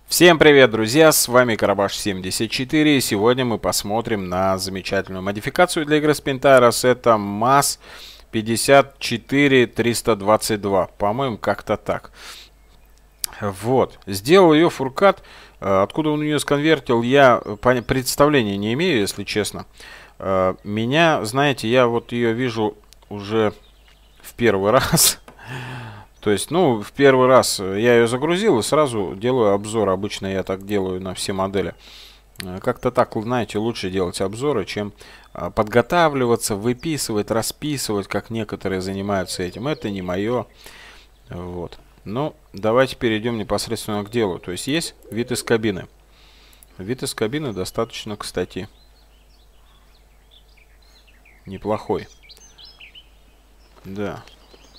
Всем привет, друзья, с вами Карабаш74, и сегодня мы посмотрим на замечательную модификацию для игры Spintaros. Это МАЗ 54322, по-моему, как-то так. Вот, сделал ее Фуркат. Откуда он ее сконвертил, я представления не имею, если честно. Меня, знаете, я вот ее вижу уже в первый раз. То есть, ну, в первый раз я ее загрузил и сразу делаю обзор. Обычно я так делаю на все модели. Как-то так, знаете, лучше делать обзоры, чем подготавливаться, выписывать, расписывать, как некоторые занимаются этим. Это не мое. Вот. Ну, давайте перейдем непосредственно к делу. То есть, есть вид из кабины. Вид из кабины достаточно, кстати, неплохой. Да.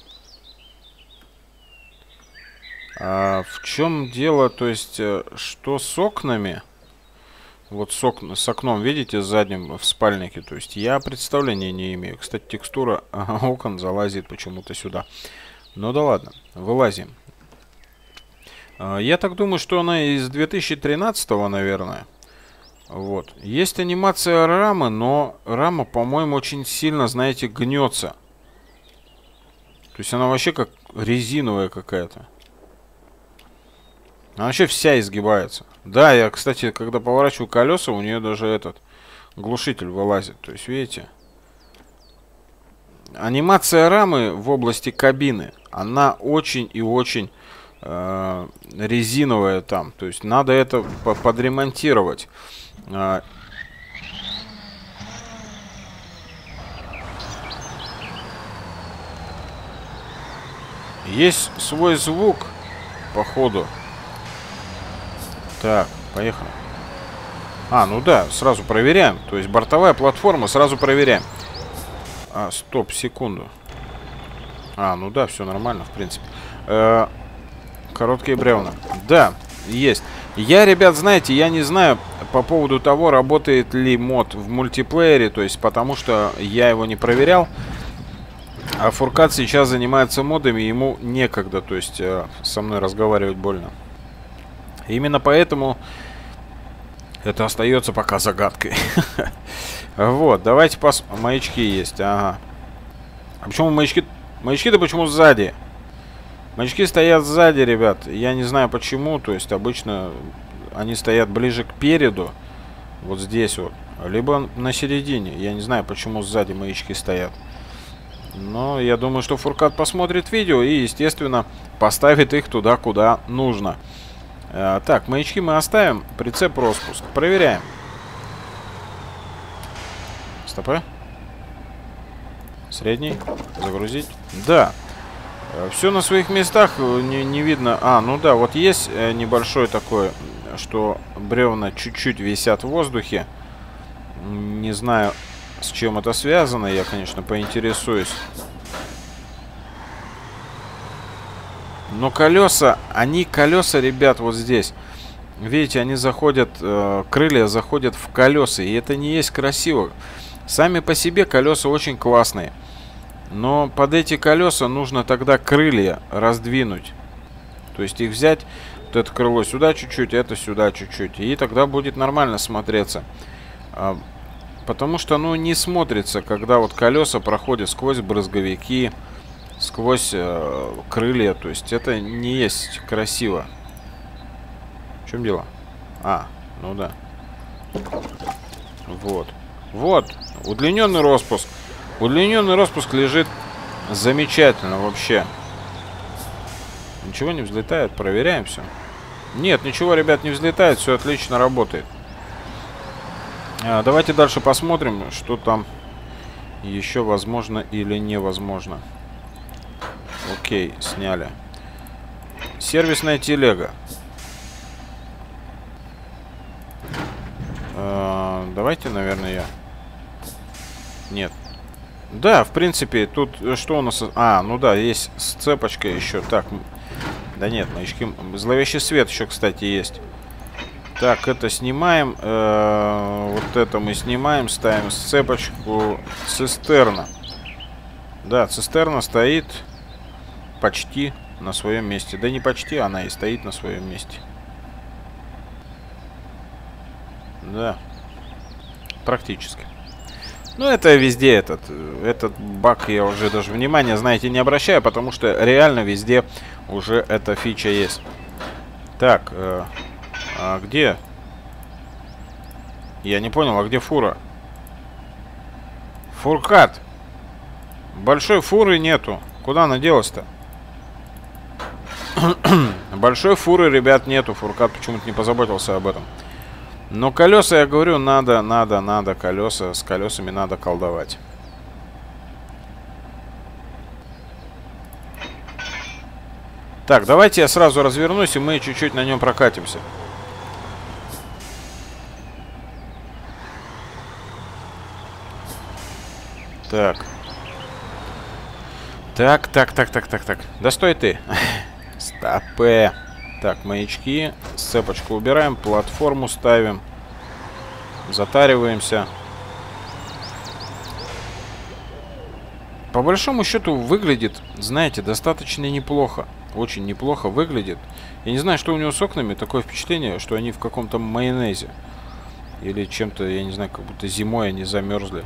В чем дело, то есть, что с окнами? Вот с окном, видите, задним в спальнике. То есть, я представления не имею. Кстати, текстура окон залазит почему-то сюда. Ну да ладно, вылазим. Я так думаю, что она из 2013-го, наверное. Вот. Есть анимация рамы, но рама, по-моему, очень сильно, знаете, гнется. То есть, она вообще как резиновая какая-то. Она вообще вся изгибается. Да, я, кстати, когда поворачиваю колеса, у нее даже этот глушитель вылазит. То есть, видите? Анимация рамы в области кабины, она очень и очень резиновая там. То есть, надо это подремонтировать. Есть свой звук, походу. Так, поехали. Ну да, сразу проверяем. То есть бортовая платформа, сразу проверяем. Стоп, секунду. Ну да, все нормально, в принципе. Короткие бревна. Да, есть. Я, ребят, знаете, я не знаю по поводу того, работает ли мод в мультиплеере. То есть, потому что я его не проверял. А Фуркат сейчас занимается модами, ему некогда. То есть, со мной разговаривать больно. Именно поэтому это остается пока загадкой. Вот, давайте посмотрим. Маячки есть, ага. А почему маячки? Маячки-то почему сзади? Маячки стоят сзади, ребят. Я не знаю почему. То есть обычно они стоят ближе к переду. Вот здесь вот. Либо на середине. Я не знаю, почему сзади маячки стоят. Но я думаю, что Фуркат посмотрит видео и, естественно, поставит их туда, куда нужно. Так, маячки мы оставим. Прицеп распуск. Проверяем. Стопы. Средний. Загрузить. Да. Все на своих местах. Не видно. Ну да, вот есть небольшое такое, что бревна чуть-чуть висят в воздухе. Не знаю, с чем это связано. Я, конечно, поинтересуюсь. Но колеса, ребят, вот здесь. Видите, они заходят, крылья заходят в колеса. И это не есть красиво. Сами по себе колеса очень классные. Но под эти колеса нужно тогда крылья раздвинуть. То есть их взять, вот это крыло сюда чуть-чуть, это сюда чуть-чуть. И тогда будет нормально смотреться. Потому что, ну, не смотрится, когда вот колеса проходят сквозь брызговики, сквозь крылья. То есть это не есть красиво. В чем дело? Ну да. Вот. Вот. Удлиненный распуск. Удлиненный распуск лежит замечательно вообще. Ничего не взлетает. Проверяем все. Нет, ничего, ребят, не взлетает. Все отлично работает. Давайте дальше посмотрим, что там еще возможно или невозможно. Окей, сняли. Сервисная телега. Давайте, наверное, Нет. Да, в принципе, тут что у нас... ну да, есть сцепочка еще. Так, да нет, маячки... Зловещий свет еще, кстати, есть. Так, это снимаем. Вот это мы снимаем. Ставим сцепочку. Цистерна. Да, цистерна стоит почти на своем месте. Да не почти, она и стоит на своем месте. Да. Практически. Ну, это везде этот баг я уже даже внимания, знаете, не обращаю, потому что реально везде уже эта фича есть. Так, а где? Я не понял, а где фура? Фуркат. Большой фуры нету. Куда она делась-то? Большой фуры, ребят, нету. Фуркат почему-то не позаботился об этом. Но колеса, я говорю, надо колеса. С колесами надо колдовать. Так, давайте я сразу развернусь, и мы чуть-чуть на нем прокатимся. Так. Так. Да стой ты. Стопэ. Так, маячки. Цепочку убираем. Платформу ставим. Затариваемся. По большому счету выглядит, знаете, достаточно неплохо. Очень неплохо выглядит. Я не знаю, что у него с окнами. Такое впечатление, что они в каком-то майонезе. Или чем-то, я не знаю, как будто зимой они замерзли.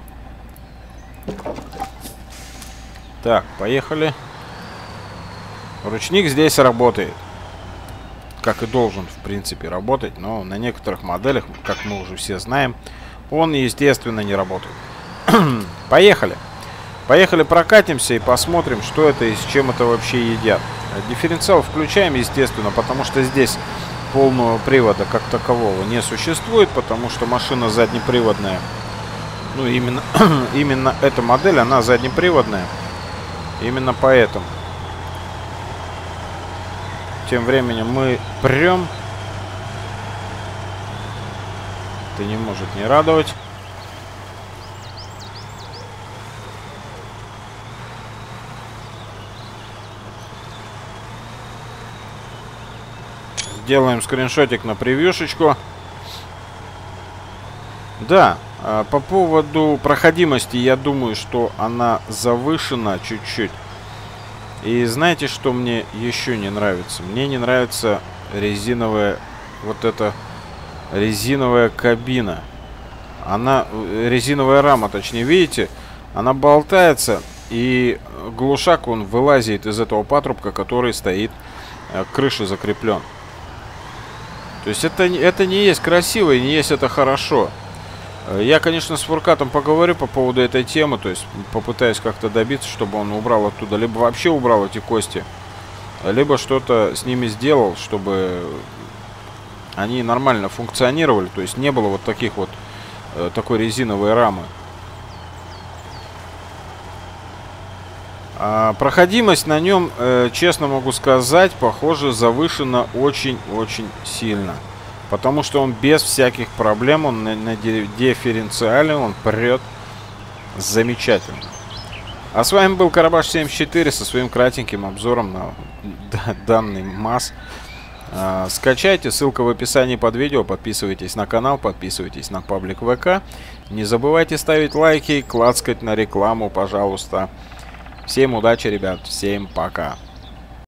Так, поехали. Ручник здесь работает. Как и должен, в принципе, работать. Но на некоторых моделях, как мы уже все знаем, он, естественно, не работает. Поехали. Поехали, прокатимся и посмотрим, что это и с чем это вообще едят. Дифференциал включаем, естественно, потому что здесь полного привода как такового не существует, потому что машина заднеприводная. Ну, именно эта модель, она заднеприводная. Именно поэтому. Тем временем мы прем. Это не может не радовать. Делаем скриншотик на превьюшечку. Да, по поводу проходимости, я думаю, что она завышена чуть-чуть. И знаете, что мне еще не нравится? Мне не нравится резиновая, вот эта резиновая кабина. Она, резиновая рама, точнее, видите? Она болтается, и глушак, он вылазит из этого патрубка, который стоит к крыше закреплен. То есть это не есть красиво и не есть это хорошо. Я, конечно, с Фуркатом поговорю по поводу этой темы, то есть попытаюсь как-то добиться, чтобы он убрал оттуда, либо вообще убрал эти кости, либо что-то с ними сделал, чтобы они нормально функционировали, то есть не было вот таких вот, такой резиновой рамы. Проходимость на нем, честно могу сказать, похоже, завышена очень-очень сильно. Потому что он без всяких проблем, он на дифференциале, он прет замечательно. А с вами был Карабаш74 со своим кратеньким обзором на данный МАЗ. Скачайте, ссылка в описании под видео, подписывайтесь на канал, подписывайтесь на паблик ВК. Не забывайте ставить лайки, клацкать на рекламу, пожалуйста. Всем удачи, ребят, всем пока.